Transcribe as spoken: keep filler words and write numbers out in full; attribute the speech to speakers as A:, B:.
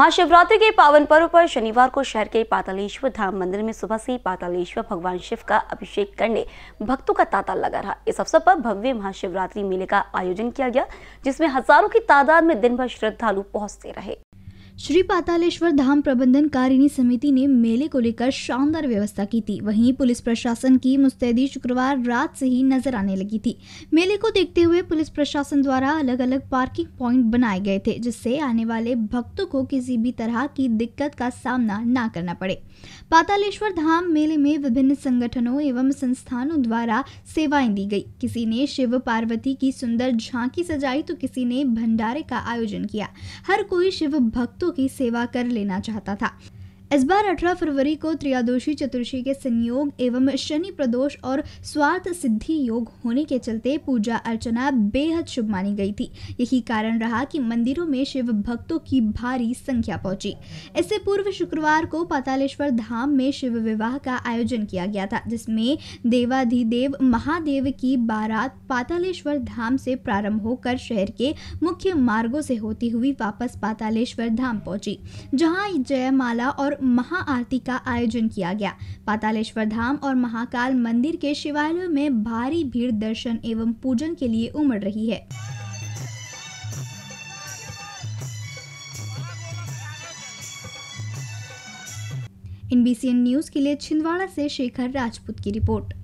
A: महाशिवरात्रि के पावन पर्व पर शनिवार को शहर के पातालेश्वर धाम मंदिर में सुबह से ही पातालेश्वर भगवान शिव का अभिषेक करने भक्तों का तांता लगा रहा। इस अवसर पर भव्य महाशिवरात्रि मेले का आयोजन किया गया, जिसमें हजारों की तादाद में दिन भर श्रद्धालु पहुंचते रहे।
B: श्री पातालेश्वर धाम प्रबंधन कारिणी समिति ने मेले को लेकर शानदार व्यवस्था की थी। वहीं पुलिस प्रशासन की मुस्तैदी शुक्रवार रात से ही नजर आने लगी थी। मेले को देखते हुए पुलिस प्रशासन द्वारा अलग अलग पार्किंग पॉइंट बनाए गए थे, जिससे आने वाले भक्तों को किसी भी तरह की दिक्कत का सामना न करना पड़े। पातालेश्वर धाम मेले में विभिन्न संगठनों एवं संस्थानों द्वारा सेवाएं दी गई। किसी ने शिव पार्वती की सुंदर झांकी सजाई तो किसी ने भंडारे का आयोजन किया। हर कोई शिव भक्तों की सेवा कर लेना चाहता था। इस बार अठारह फरवरी को त्रयोदशी चतुर्दशी के संयोग एवं शनि प्रदोष और स्वार्थ सिद्धि योग होने के चलते पूजा अर्चना बेहद शुभ मानी गई थी। यही कारण रहा कि मंदिरों में शिव भक्तों की भारी संख्या पहुंची। इससे पूर्व शुक्रवार को पातालेश्वर धाम में शिव विवाह का आयोजन किया गया था, जिसमें देवाधिदेव महादेव की बारात पातालेश्वर धाम से प्रारंभ होकर शहर के मुख्य मार्गों से होती हुई वापस पातालेश्वर धाम पहुंची, जहां जयमाला और महाआरती का आयोजन किया गया। पातालेश्वर धाम और महाकाल मंदिर के शिवालयों में भारी भीड़ दर्शन एवं पूजन के लिए उमड़ रही है। एनबीसी न्यूज के लिए छिंदवाड़ा से शेखर राजपूत की रिपोर्ट।